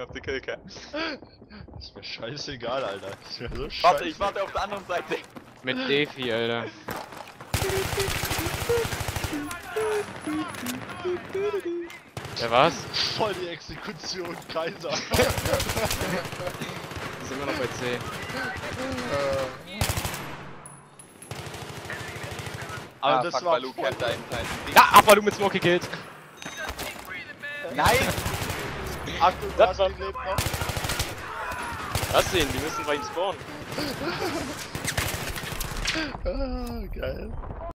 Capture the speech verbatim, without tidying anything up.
auf die Killcam. Ist mir scheißegal, Alter. Ist mir so scheiße. Warte, ich warte auf der anderen Seite. Mit Defi, Alter. Der was? Voll die Exekution, Kaiser. Die sind immer noch bei C. Aber ah, das fuck, war Balu voll... kennt da einen kleinen Ding. Ja, aber du mit Smoke gekillt. Nein! Achtung, du Das hast war- gelebt noch. Lass sehen, die müssen bei ihm spawnen. Ah, geil.